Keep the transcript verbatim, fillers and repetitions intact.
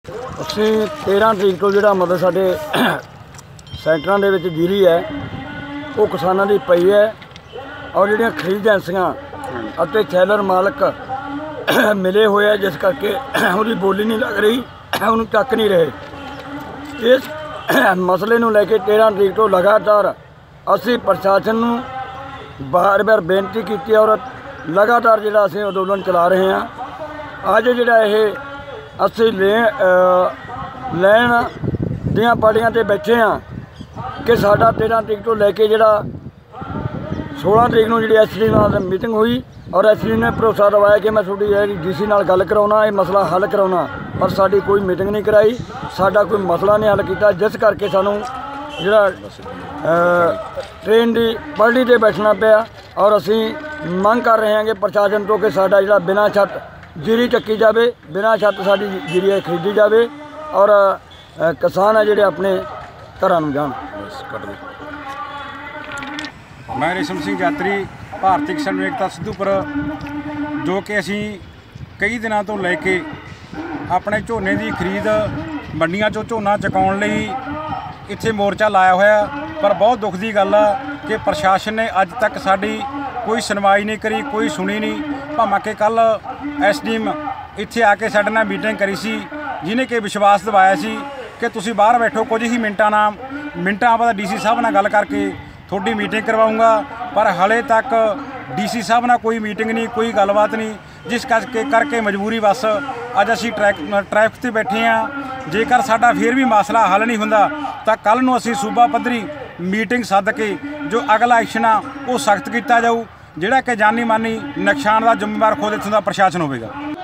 ਅਸੀਂ तेरह तरीक ਤੋਂ ਜਿਹੜਾ ਮਤਲਬ ਸਾਡੇ ਸੈਂਟਰਾਂ ਦੇ ਵਿੱਚ ਜੀਰੀ ਹੈ ਉਹ ਕਿਸਾਨਾਂ ਦੀ ਪਈ ਹੈ ਔਰ ਜਿਹੜੀਆਂ ਖਰੀਦ ਏਜੰਸੀਆਂ ਅਤੇ ਥੈਲਰ ਮਾਲਕ ਮਿਲੇ ਹੋਏ ਆ ਜਿਸ ਕਰਕੇ ਉਹਦੀ ਬੋਲੀ ਨਹੀਂ ਲੱਗ ਰਹੀ, ਉਹਨੂੰ ਚੱਕ ਨਹੀਂ ਰਹੇ। ਇਸ ਮਸਲੇ ਨੂੰ ਲੈ ਕੇ तेरह तरीक ਤੋਂ ਲਗਾਤਾਰ ਅਸੀਂ ਪ੍ਰਸ਼ਾਸਨ ਨੂੰ ਬਾਰ ਬਾਰ ਬੇਨਤੀ ਕੀਤੀ ਔਰ ਲਗਾਤਾਰ ਜਿਹੜਾ ਅਸੀਂ ਅੰਦੋਲਨ ਚਲਾ ਰਹੇ ਹਾਂ। ਅੱਜ ਜਿਹੜਾ ਇਹ ਅਸੀਂ ਲੈ ਲੈਣ ਦੀਆਂ ਪਾਰਟੀਆਂ 'ਤੇ ਬੈਠੇ ਹਾਂ ਕਿ ਸਾਡਾ तेरह तरीक ਤੋਂ ਲੈ ਕੇ ਜਿਹੜਾ सोलह तरीक ਨੂੰ ਜਿਹੜੀ ਐਸ ਡੀ ਨਾਲ ਮੀਟਿੰਗ ਹੋਈ और एस डी ने भरोसा दवाया कि मैं थोड़ी डी सी नाल गल कराउना, ये मसला हल कराउना, पर साडी कोई मीटिंग नहीं कराई, साडा कोई मसला नहीं हल किया, जिस करके सानू जिहड़ा ट्रेन की पलटी ते बैठना पिया। और असी मंग कर रहे हैं कि प्रशासन तो कि साडा जिहड़ा बिना छत जीरी चक्की जाए, बिना छत साडी जीरी खरीदी जाए और किसान है जिहड़े अपने घरां नूं जाण। मैं रेशम सिंह यात्री भारती किसान एकता सिद्धूपुर, जो कि असी कई दिनों तो लैके अपने झोने की खरीद मंडियां चों झोना चुकाउण लई इत्थे मोर्चा लाया होया, पर बहुत दुख की गल है कि प्रशासन ने अज तक साडी कोई सुनवाई नहीं करी, कोई सुनी नहीं। भावें कि कल एस डी एम इत्थे आके साडे नाल मीटिंग करी सी, जिन्हें कि विश्वास दिवाया सी कि तुसीं बाहर बैठो, कुछ ही मिनटां नाल मिनटां बाद डी सी साहब नाल गल करके थोड़ी मीटिंग करवाऊँगा, पर हाले तक डी सी साहब नाल कोई मीटिंग नहीं, कोई गलबात नहीं, जिस करके करके मजबूरी बस अज असी ट्रैक ट्रैफिक ते बैठे हाँ। जेकर साडा फिर भी मसला हल नहीं हुंदा तां कल नूं असी सूबा पद्धरी मीटिंग सद के जो अगला एक्शन आ वो सख्त किया जाऊ, जिहड़ा कि जानी मानी नुकसान का जिम्मेवार खुद इत्थों का प्रशासन होवेगा।